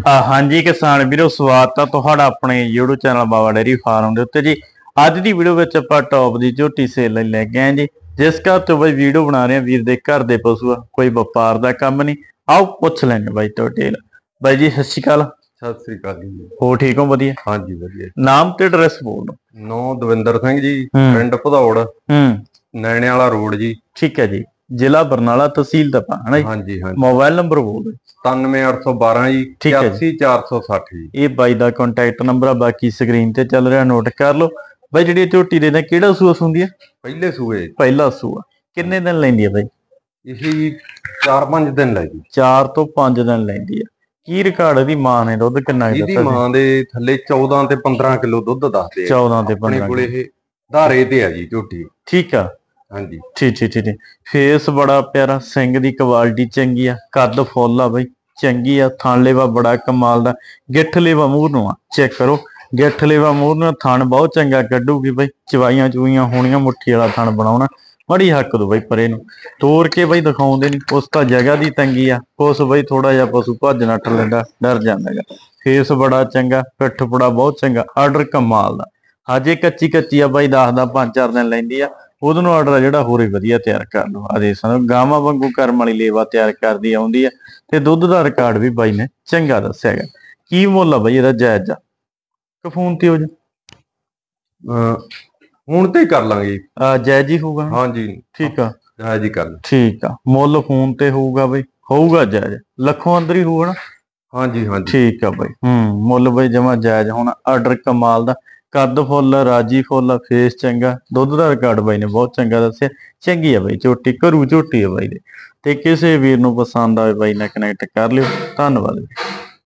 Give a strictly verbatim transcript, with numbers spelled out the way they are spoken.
हाँ जी किसान वीरो स्वागत है तुहाडा अपने YouTube channel Baba dairy farm के उत्ते जी। अज की वीडियो में आपां टॉप की झोटी सेल लई लैके आए जी। जिस घर तो बई वीडियो बना रहे हैं वीर दे घर दे पशु आ, कोई व्यापार का काम नहीं। आओ पुछ लैंगे बाई तो डिटेल। बाई जी सत श्री अकाल। सत श्री अकाल जी। हो ठीक हो? वधिया। हाँ जी वधिया। नाम ते एड्रैस बोल दो। नौ दविंदर सिंह जी, पिंड भदौड़, हम्म नैणे वाला रोड जी। ठीक है जी। जिला बरनाला, तहसील तपा है ना जी। हाँ जी हाँ। मोबाइल नंबर बोल दो। सतानवे अठ सौ बारह जी, इक्यासी चार सौ सठ जी। ये बाई दा कॉन्टैक्ट नंबर आ, बाकी स्क्रीन ते चल रहा नोट कर लो। बाई जी झोटी देना किहड़ा सूआ सुंदी है? पहले सूए। पहला सूआ। किन्ने दिन लैंदी है बाई? इसी चार पांच दिन लगी। चार तो पांच दिन लैंदी है। की रिकॉर्ड दी मां ने दुध किन्ना दी मां दे थल्ले चौदह ते पंद्रह किलो दुध दसदे आ। चौदह ते पंद्रह कोले ये धारे ते आ जी झोटी। ठीक है। हाँ जी ठीक ठीक ठीक। फेस बड़ा प्यारा, सिंग दी क्वालिटी चंगी आ, कद फुल आ बई चंगी आ, थान लेवा बड़ा कमाल दा, गिठ लेवा मूंह नूं आ चेक करो। गिठ लेवा मूंह नूं थान बहुत चंगा कड्डूगी बई। चवाइयां चुइयां होणियां, मुट्ठी वाला थान बनाउणा बड़ी हक दो बई परे नूं तोड़ के बई दिखाउंदे नहीं। उस तां जगह दी तंगी आ, कुछ बई थोड़ा जिहा पशु भज नठ लैंदा डर जांदा गा। फेस बड़ा चंगा, पिठ बड़ा बहुत चंगा, आर्डर कमाल दा। हजे कच्ची कच्ची आ बई, दसदा पांच चार दिन लैंदी आ। ਉਹਦੇ ਨੂੰ ਆਰਡਰ ਜਿਹੜਾ ਹੋਰ ਹੀ ਵਧੀਆ ਤਿਆਰ ਕਰ ਲਓ। ਆ ਦੇਖ ਸਕਦੇ ਗਾਵਾਂ ਵਾਂਗੂ ਕਰਮ ਵਾਲੀ ਲੇਵਾ ਤਿਆਰ ਕਰਦੀ ਆਉਂਦੀ ਆ ਤੇ ਦੁੱਧ ਦਾ ਰਿਕਾਰਡ ਵੀ ਬਾਈ ਨੇ ਚੰਗਾ ਦੱਸਿਆ ਹੈਗਾ। ਕੀ ਮੁੱਲ ਆ ਬਾਈ ਇਹਦਾ? ਜਾਇਜ਼ ਆ ਕਿ ਫੋਨ ਤੇ ਹੋ ਜਾ? ਹੁਣ ਤੇ ਕਰ ਲਾਂਗੇ। ਆ ਜਾਇਜ਼ ਹੀ ਹੋਊਗਾ। ਹਾਂ ਜੀ ਠੀਕ ਆ, ਜਾਇਜ਼ ਹੀ ਕਰ। ਠੀਕ ਆ। ਮੁੱਲ ਫੋਨ ਤੇ ਹੋਊਗਾ ਬਾਈ, ਹੋਊਗਾ ਜਾਇਜ਼, ਲੱਖੋਂ ਅੰਦਰ ਹੀ ਹੋਊਗਾ ਨਾ? ਹਾਂ ਜੀ ਹਾਂ। ਠੀਕ ਆ ਬਾਈ। ਹੂੰ ਮੁੱਲ ਬਾਈ ਜਮਾ ਜਾਇਜ਼ ਹੋਣਾ। ਆਰਡਰ ਕਮਾਲ ਦਾ, कद फुल, राजी फुल, फेस चंगा, दुध का रिकॉर्ड बाई ने बहुत चंगा दसिया। चंगी है बई झोटी, घरू झोटी है बाई दे। ते किसी वीर नूं पसंद आए बाई ने कनैक्ट कर लियो। धन्नवाद।